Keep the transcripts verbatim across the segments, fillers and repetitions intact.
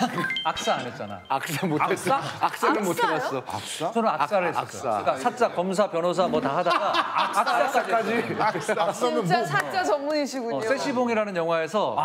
악사 안 했잖아. 악사 못했어. 악사? 악사는 못 해봤어. 악사? 저는 악사를 했었어요. 악사. 그러니까 사자, 검사, 변호사 뭐 다 하다가 악사까지. 악사, 악사는 진짜 뭐? 사자 전문이시군요. 어, 세시봉이라는 영화에서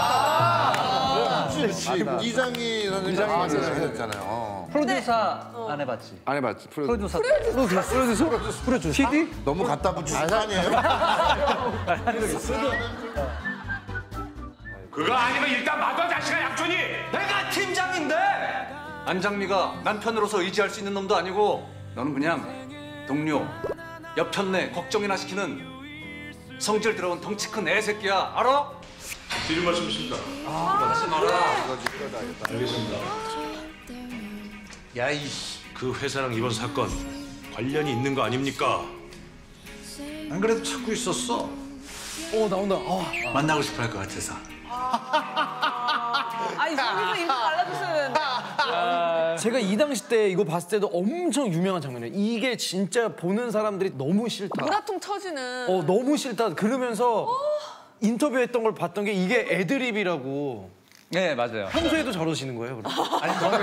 이장희 선생님 하셨잖아요. 어. 프로듀서 안 해봤지? 안 해봤지. 프로듀서. 프로듀서. 프로듀서. 프로듀서. 피디? 너무 갖다 붙이는 거 아니에요? 그거 아니면 일단 맞아 자식아 약촌이. 내가 팀장인데! 안장미가 남편으로서 의지할 수 있는 놈도 아니고 너는 그냥 동료, 옆편내 걱정이나 시키는 성질 들어온 덩치 큰 애새끼야. 알아? 드릴 말씀이십니까? 하지 마라. 알겠습니다. 야, 이씨. 그 회사랑 이번 사건 관련이 있는 거 아닙니까? 안 그래도 찾고 있었어. 오 나온다. 어. 만나고 싶어 할 것 같아서. 아니 저기서 이거 알려주셔야 되는데. 제가 이 당시 때 이거 봤을 때도 엄청 유명한 장면이에요. 이게 진짜 보는 사람들이 너무 싫다. 문화통 터지는. 어 너무 싫다. 그러면서 인터뷰했던 걸 봤던 게 이게 애드립이라고. 네, 맞아요. 평소에도 저러시는 거예요? 그럼? 아니, 저는,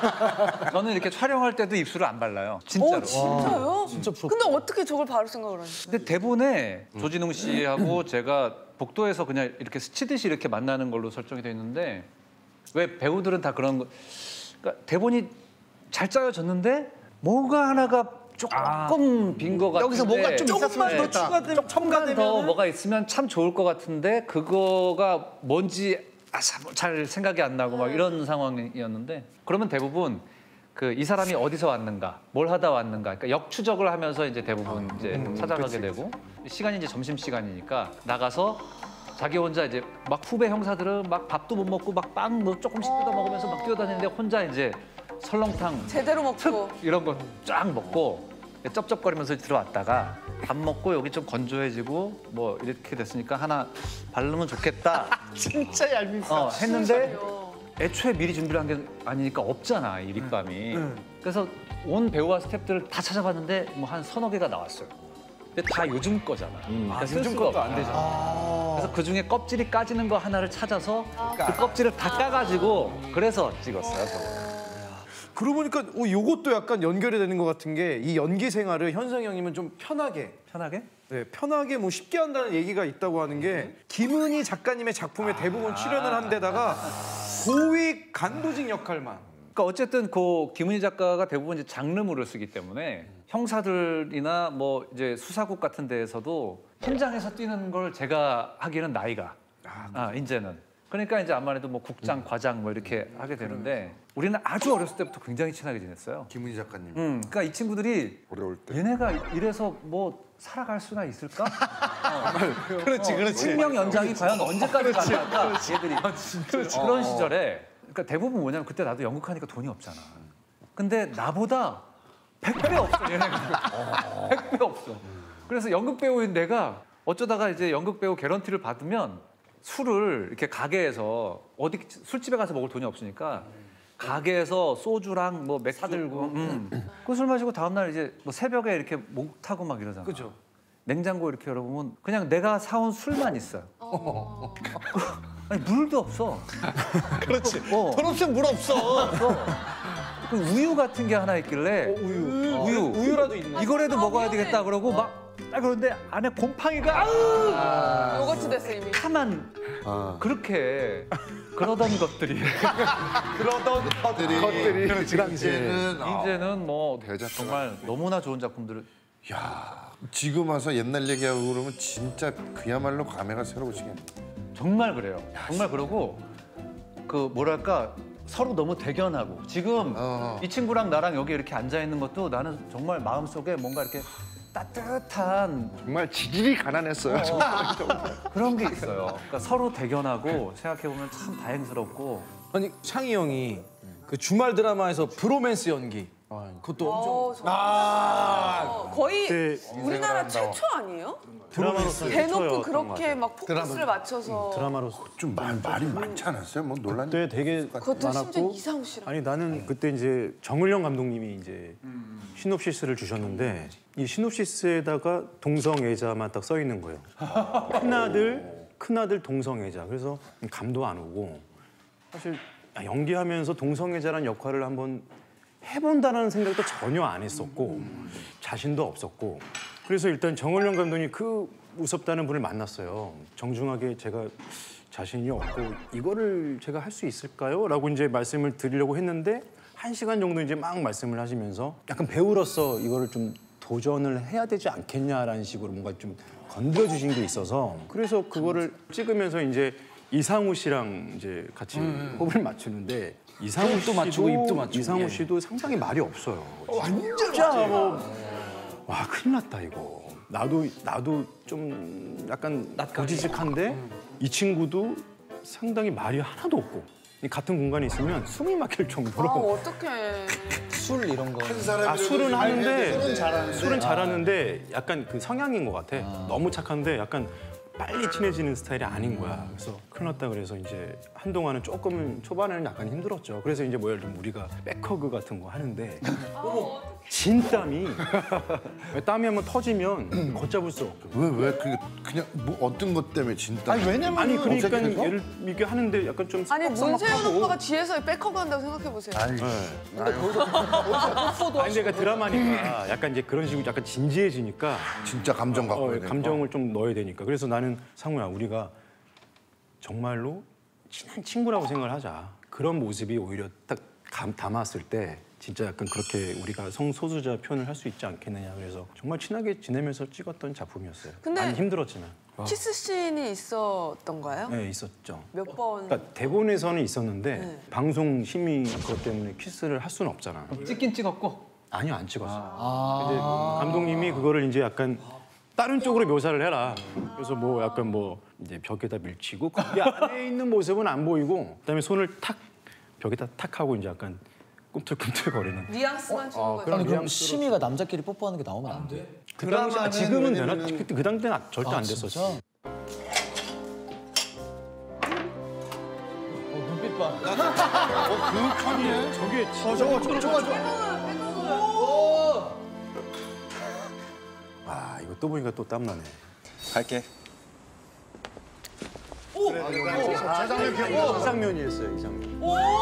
저는 이렇게 촬영할 때도 입술을 안 발라요. 진짜로. 어, 진짜요? 진짜 부럽다. 근데 어떻게 저걸 바를 생각을 하지? 근데 대본에 조진웅 씨하고 제가 복도에서 그냥 이렇게 스치듯이 이렇게 만나는 걸로 설정이 돼 있는데 왜 배우들은 다 그런 거 그러니까 대본이 잘 짜여졌는데 뭔가 하나가 조금 빈 거 같은데 여기서 뭔가 좀 조금만 있었으면 더 추가되면 첨가되면 더 뭐가 있으면 참 좋을 것 같은데 그거가 뭔지 아, 잘 생각이 안 나고 막 이런 상황이었는데 그러면 대부분 그 이 사람이 어디서 왔는가, 뭘 하다 왔는가, 그러니까 역추적을 하면서 이제 대부분 이제 음, 찾아가게 그치. 되고 시간이 이제 점심 시간이니까 나가서 자기 혼자 이제 막 후배 형사들은 막 밥도 못 먹고 막 빵 뭐 조금씩 뜯어 먹으면서 막 뛰어다니는데 혼자 이제 설렁탕 제대로 먹고. 이런 거 쫙 먹고 쩝쩝거리면서 들어왔다가 밥 먹고 여기 좀 건조해지고 뭐 이렇게 됐으니까 하나 바르면 좋겠다. 진짜 얄밉어. 어, 했는데 애초에 미리 준비를 한 게 아니니까 없잖아 이 립밤이. 그래서 온 배우와 스태프들을 다 찾아봤는데 뭐 한 서너 개가 나왔어요. 근데 다 요즘 거잖아. 그러니까 쓸 요즘 수가 것도 안 없다. 되잖아. 그래서 그 중에 껍질이 까지는 거 하나를 찾아서 그 껍질을 다 까가지고 그래서 찍었어요. 저거. 그러고 보니까 어, 이것도 약간 연결이 되는 것 같은 게 이 연기 생활을 현성이 형님은 좀 편하게 편하게? 네, 편하게 뭐 쉽게 한다는 얘기가 있다고 하는 게 김은희 작가님의 작품에 대부분 출연을 한 데다가 고위 간부직 역할만. 그러니까 어쨌든 그 김은희 작가가 대부분 이제 장르물을 쓰기 때문에 형사들이나 뭐 이제 수사국 같은 데에서도 현장에서 뛰는 걸 제가 하기에는 나이가 아, 이제는 그러니까 이제 아무래도 뭐 국장, 과장 뭐 이렇게 하게 되는데 우리는 아주 어렸을 때부터 굉장히 친하게 지냈어요. 김은희 작가님. 음, 그러니까 이 친구들이 어려울 때. 얘네가 이래서 뭐 살아갈 수나 있을까? 어. 그렇지, 그렇지. 생명 연장이 과연 언제까지 가능할까? 얘들이 그런 시절에 그러니까 대부분 뭐냐면 그때 나도 연극하니까 돈이 없잖아. 근데 나보다 백 배 없어 얘네가. 백 배 없어. 그래서 연극 배우인 내가 어쩌다가 이제 연극 배우 개런티를 받으면 술을 이렇게 가게에서 어디 술집에 가서 먹을 돈이 없으니까 가게에서 소주랑 뭐 맥주 사들고 음. 그 술 마시고 다음날 이제 뭐 새벽에 이렇게 목 타고 막 이러잖아. 그죠. 냉장고 이렇게 열어보면 그냥 내가 사온 술만 있어요. 어. 아니 물도 없어. 그렇지. 어. 돈 없으면 물 없어. 그 우유 같은 게 하나 있길래 우유. 어. 우유 우유라도 있나? 이거라도 아, 먹어야 미안해. 되겠다 그러고 막 아, 그런데 안에 곰팡이가 아우 요거트 됐어 이미. 까만 아. 그렇게 그러던 것들이 그러던 것들이. 것들이. 그렇지, 이제는 아, 이제는 뭐 대작가. 정말 너무나 좋은 작품들을 야, 지금 와서 옛날 얘기하고 그러면 진짜 그야말로 감회가 새로우시겠네. 정말 그래요. 정말 그러고 그 뭐랄까 서로 너무 대견하고 지금 어. 이 친구랑 나랑 여기 이렇게 앉아 있는 것도 나는 정말 마음속에 뭔가 이렇게 따뜻한 정말 지질이 가난했어요. 그런 게 있어요. 그러니까 서로 대견하고 생각해 보면 참 다행스럽고 아니 창희 형이 그 주말 드라마에서 브로맨스 연기 그것도 엄청 어, 아 거의 우리나라 최초 아니에요? 드라마로서 대놓고 그렇게 막 포커스를 맞춰서 드라마로서 좀 말, 말이 많지 않았어요? 뭐 논란이. 그때 되게 그것도 심지어 많았고 이상우 씨랑 아니 나는 그때 이제 정을영 감독님이 이제 시놉시스를 주셨는데 이 시놉시스에다가 동성애자만 딱 써 있는 거예요. 큰아들 큰아들 동성애자. 그래서 감도 안 오고 사실 아, 연기하면서 동성애자라는 역할을 한번 해본다는 생각도 전혀 안 했었고 자신도 없었고 그래서 일단 정을영 감독이 그 무섭다는 분을 만났어요. 정중하게 제가 자신이 없고 이거를 제가 할 수 있을까요? 라고 이제 말씀을 드리려고 했는데 한 시간 정도 이제 막 말씀을 하시면서 약간 배우로서 이거를 좀 도전을 해야 되지 않겠냐라는 식으로 뭔가 좀 건드려 주신 게 있어서 그래서 그거를 찍으면서 이제 이상우 씨랑 이제 같이 음. 호흡을 맞추는데 이상우 씨도 맞추고 입도 맞추고 이상우 예. 씨도 상당히 말이 없어요. 완전 진짜 뭐, 와 큰일 났다 이거. 나도 나도 좀 약간 고지식한데 이 친구도 상당히 말이 하나도 없고 같은 공간에 있으면 숨이 막힐 정도로. 아 어떡해. 술 이런 거. 아 술은 하는데 술은 잘하는데, 술은 잘하는데 약간 그 성향인 것 같아. 아. 너무 착한데 약간 빨리 친해지는 스타일이 아닌 거야. 그래서 큰일 났다 그래서 이제 한동안은 조금은 초반에는 약간 힘들었죠. 그래서 이제 뭐 예를 들면 우리가 백허그 같은 거 하는데 진땀이 땀이 한번 터지면 걷잡을 수 없고. 왜 왜 그냥 그냥 뭐 어떤 것 때문에 진짜? 아니 왜냐면 아니 그러니까 예를 이게 하는데 약간 좀 아니 문세윤 뻑뻑하고. 오빠가 뒤에서 백허그 한다고 생각해 보세요. 네. 아니 그러니까 드라마니까 약간 이제 그런 식으로 약간 진지해지니까 진짜 감정 갖고 어, 해야 돼. 감정을 좀 넣어야 되니까. 그래서 나는 상우야 우리가 정말로 친한 친구라고 생각을 하자. 그런 모습이 오히려 딱 감, 담았을 때 진짜 약간 그렇게 우리가 성소수자 표현을 할 수 있지 않겠느냐. 그래서 정말 친하게 지내면서 찍었던 작품이었어요. 근데 많이 힘들었지만. 키스 씬이 있었던가요? 네, 있었죠. 몇 번? 그러니까 대본에서는 있었는데 네. 방송 심의 그것 때문에 키스를 할 수는 없잖아. 찍긴 찍었고. 아니요, 안 찍었어. 근데 감독님이 그거를 이제 약간 다른 쪽으로 묘사를 해라. 그래서 뭐 약간 뭐 이제 벽에다 밀치고 거기 안에 있는 모습은 안 보이고 그다음에 손을 탁 벽에다 탁 하고 이제 약간 꿈틀꿈틀거리는. 뉘앙스만 주는 거죠. 아니 그럼 심이가 남자끼리 뽀뽀하는 게 나오면 안 돼? 그 당시 아, 지금은 되나? 그때 그 당시는 아, 절대 안 됐었어. 눈빛 봐. 어, 그 칸이에? 저게 어, 저거 저거 저거 저거. 아 이거 또 보니까 또 땀나네. 갈게. 이상면 펴고 이상면이었어요. 이상면.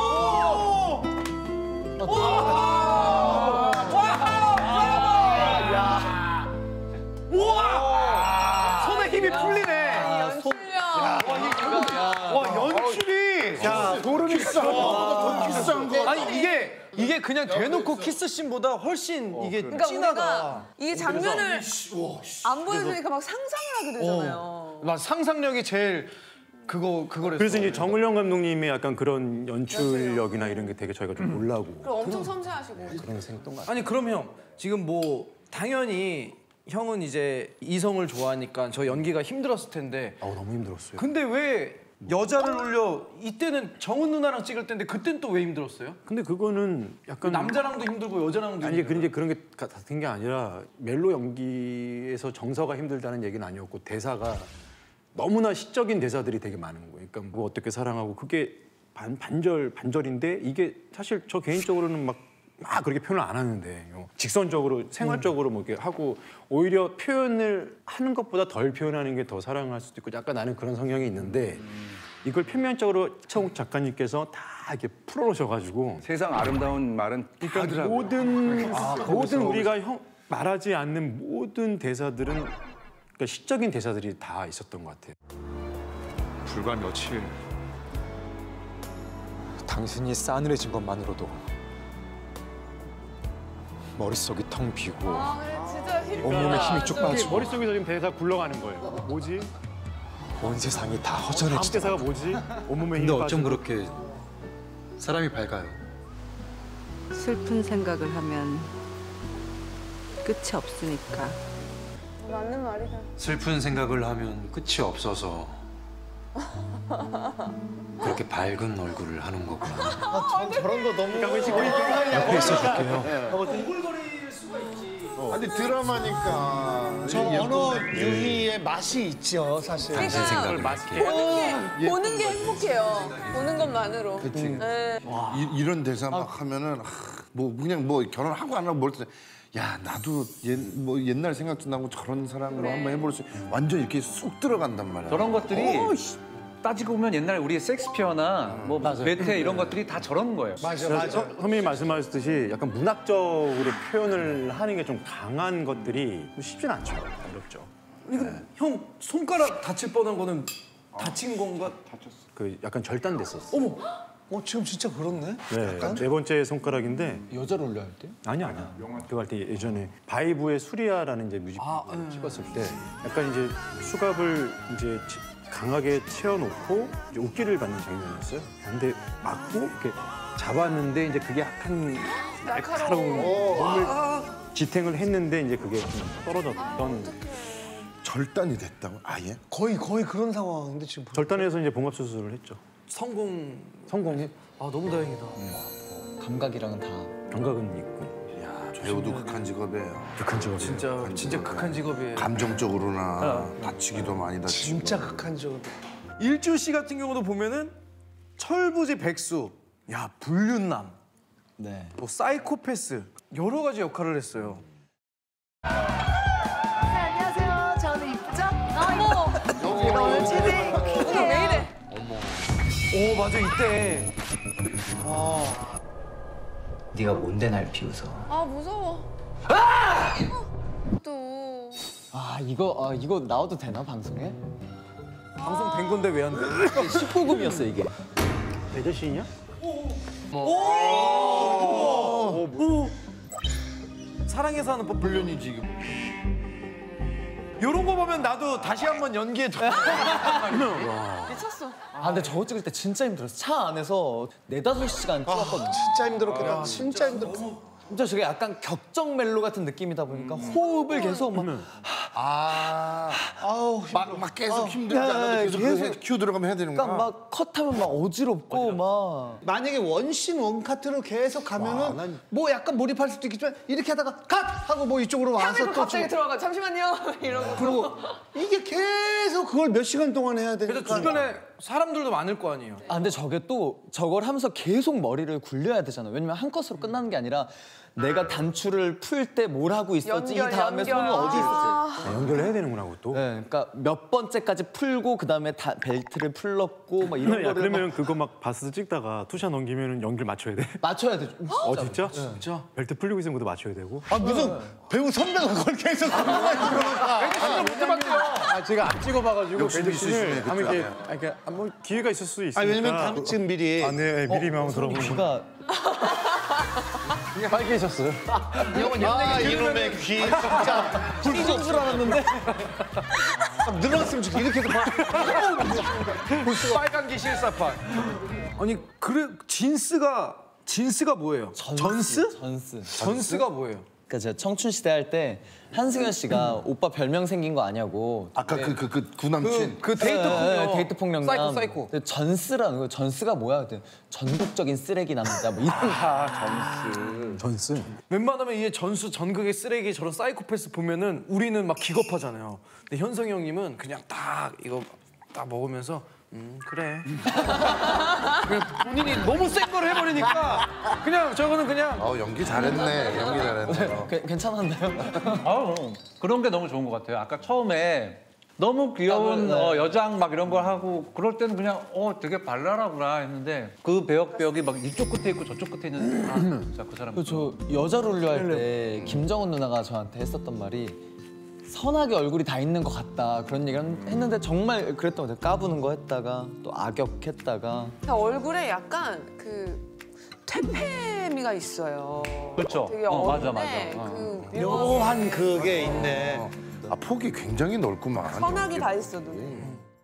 손에 힘이 풀리네. 연출력. 와 연출이. 야 소름 끼쳐. 비싼 거. 아니 이게 이게 그냥 대놓고 키스 씬보다 훨씬 이게 그러니까 진하다. 우리가 이 장면을 안 보여주니까 막 상상을 하게 되잖아요. 나 상상력이 제일 그거 그거랬어. 그래서 이제 정을영 감독님의 약간 그런 연출력이나 이런 게 되게 저희가 좀 놀라고 그리고 엄청 섬세하시고. 그런 생각도 많아요. 아니 그럼 형 지금 뭐 당연히 형은 이제 이성을 좋아하니까 저 연기가 힘들었을 텐데. 아 너무 힘들었어요. 근데 왜 여자를 올려 이때는 정은 누나랑 찍을 때인데 그때는 또 왜 힘들었어요? 근데 그거는 약간 남자랑도 힘들고 여자랑도 아니 힘들고. 그런 그런 게 같은 게 아니라 멜로 연기에서 정서가 힘들다는 얘기는 아니었고 대사가 너무나 시적인 대사들이 되게 많은 거예요. 그러니까 뭐 어떻게 사랑하고 그게 반, 반절 반절인데 이게 사실 저 개인적으로는 막, 막 그렇게 표현을 안 하는데 직선적으로 생활적으로 뭐 이렇게 하고 오히려 표현을 하는 것보다 덜 표현하는 게 더 사랑할 수도 있고 약간 나는 그런 성향이 있는데 이걸 표면적으로 차욱 작가님께서 다 이렇게 풀어놓으셔가지고 세상 아름다운 말은 그러니까 모든 모든 우리가 형 말하지 않는 모든 대사들은 그러니까 시적인 대사들이 다 있었던 것 같아요. 불과 며칠 당신이 싸늘해진 것만으로도 머릿속이 텅 비고 아 그래 진짜 힘들다. 온몸에 힘이 쭉 진짜. 빠지고 머릿속에서 지금 대사 굴러가는 거예요. 뭐지? 온 세상이 다 다음 허전해지고 대사가 뭐지? 온몸에 힘이 근데 어쩜 빠지고. 그렇게 사람이 밝아요? 슬픈 생각을 하면 끝이 없으니까. 맞는 말이다. 슬픈 생각을 하면 끝이 없어서 그렇게 밝은 얼굴을 하는 거구나. 저런 거 너무 옆에 있어줄게요. 아니 드라마니까. 저 언어 유희의 맛이 있죠, 사실. 당신 생각을 할게. 보는 게 보는 게 행복해요. 보는 것만으로. 그치. 네. 이, 이런 대사 막 하면은 하, 뭐 그냥 뭐 결혼하고 안 하고 뭘 때. 야 나도 옛, 뭐 옛날 생각도 나고 저런 사람으로 네. 한번 해볼 수 완전 이렇게 쑥 들어간단 말이야. 저런 것들이 따지고 보면 옛날 우리 섹스피어나 뭐 베테 이런 것들이 다 저런 거예요. 맞아, 맞아. 선배님 말씀하셨듯이 약간 문학적으로 표현을 하는 게 좀 강한 것들이 쉽진 않죠. 어렵죠. 이거 형 손가락 다칠 뻔한 거는 다친 건가? 그 약간 절단됐었어. 어머. 어, 지금 진짜 그렇네. 네, 네 번째 손가락인데 여자를 올려 할 때? 아니야 아니야. 그거 할 때 예전에 바이브의 수리아라는 이제 뮤직비디오를 찍었을 때 약간 이제 수갑을 이제 치- 강하게 채워놓고 이제 옷기를 받는 장면이었어요. 근데 맞고 이렇게 잡았는데 이제 그게 약간 날카로운 몸을 지탱을 했는데 이제 그게 좀 떨어졌던 절단이 됐다고? 아예? 거의 거의 그런 상황인데 지금. 절단해서 이제 봉합 수술을 했죠. 성공. 성공해. 아 너무 다행이다. 감각이랑은 다. 감각은 있고. 배우도 극한 직업이에요. 극한 직업이에요. 진짜 진짜 극한 직업이에요. 감정적으로나 다치기도 많이 다치고. 진짜 극한 직업. 일주 씨 같은 경우도 보면은 철부지 백수, 야 불륜남, 네. 뭐 사이코패스 여러 가지 역할을 했어요. 안녕하세요. 저는 이쁘죠? 어머. 제가 오늘 최대 킹이에요. 왜 이래? 오 맞아 이때. 네가 뭔데 날 비웃어? 아 무서워. 또. 아 이거 아 이거 나와도 되나 방송에? 방송 된 건데 왜 안 돼? 십구 금이었어 이게. 배드신이야? 오! 사랑해서 하는 법 불륜이 지금. 이런 거 보면 나도 다시 한번 연기해 줘. 미쳤어. 아 근데 저거 찍을 때 진짜 힘들었어. 차 안에서 네다섯 시간 찍었거든요. 진짜 힘들었겠다. 진짜 힘들었어. 진짜 저게 약간 격정 멜로 같은 느낌이다 보니까 호흡을 계속 막 아, 아우 막, 막 계속 힘들지 야, 않아도 계속, 계속- 계속 큐 들어가면 해야 되는구나. 그러니까 막 컷하면 막 어지럽고 막 만약에 원신 원카트로 계속 가면은 뭐 약간 몰입할 수도 있겠지만 이렇게 하다가 컷! 하고 뭐 이쪽으로 와서 하면서 또 갑자기 좀- 들어가. 잠시만요. 이러고. 그리고 이게 계속 그걸 몇 시간 동안 해야 되니까 그래서 주변에 사람들도 많을 거 아니에요. 아 근데 저게 또 저걸 하면서 계속 머리를 굴려야 되잖아. 왜냐면 한 컷으로 끝나는 게 아니라 내가 단추를 풀 때 뭘 하고 있었지, 연결, 이 다음에 연결. 손은 어디 있었지. 아, 연결을 해야 되는구나 그것도. 네, 그러니까 몇 번째까지 풀고 그 다음에 벨트를 풀렀고 막 이런 야, 거를 그러면 막 그거 막 바스 찍다가 투샷 넘기면 연결 맞춰야 돼? 맞춰야 돼. 어 진짜? 진짜? 벨트 풀리고 있으면 그것도 맞춰야 되고? 아 무슨 배우 선배가 그걸 계속 아 제가 안 찍어봐가지고 욕심이 있으시네, 배드신을 하면 이게 그쵸? 아, 이게 아, 뭐 기회가 있을 수 있으니까. 아 왜냐면 다음 지금 미리 아, 네, 네, 미리 한번 들어보는 거. 귀가 빨개졌어요. 아 이놈의 귀 진짜 불쑥 줄 알았는데 늘어났으면 좋겠어 이렇게 해서 빨간 기 실사판. 아니 그래 진스가 진스가 뭐예요? 전스? 전스. 전스가 뭐예요? 그러니까 제가 청춘 시대 할 때 한승현 씨가 오빠 별명 생긴 거 아냐고. 아까 그 그 그 구남친. 그 데이트 네, 폭력. 네, 데이트 폭력남. 사이코 사이코. 근데 전스라는 거 전스가 뭐야? 그랬더니 전국적인 쓰레기 남자 뭐 이런. 전스. 웬만하면 이게 전수 전극의 쓰레기 저런 사이코패스 보면은 우리는 막 기겁하잖아요. 근데 현성이 형님은 그냥 딱 이거 딱 먹으면서 음 그래. 그냥 본인이 너무 센 걸 해버리니까 그냥 저거는 그냥 어 연기 잘했네. 연기 잘했네. 어. 괜- 괜찮았나요? 아, 그런 게 너무 좋은 것 같아요. 아까 처음에 너무 귀여운 네. 어, 여장 막 이런 걸 하고 그럴 때는 그냥 어 되게 발랄하구나 했는데 그 배역벽이 막 이쪽 끝에 있고 저쪽 끝에 있는 아 진짜 그 사람. 저 여자 롤류 할 때 김정은 누나가 저한테 했었던 말이 선하게 얼굴이 다 있는 것 같다 그런 얘기를 했는데 정말 그랬던 것 같아요. 까부는 거 했다가 또 악역했다가 얼굴에 약간 그 퇴폐미가 있어요. 그렇죠. 되게 어, 맞아, 어른데 맞아. 어. 그 묘한 그게 있네 아 폭이 굉장히 넓구만. 선하게 다 있어 눈에.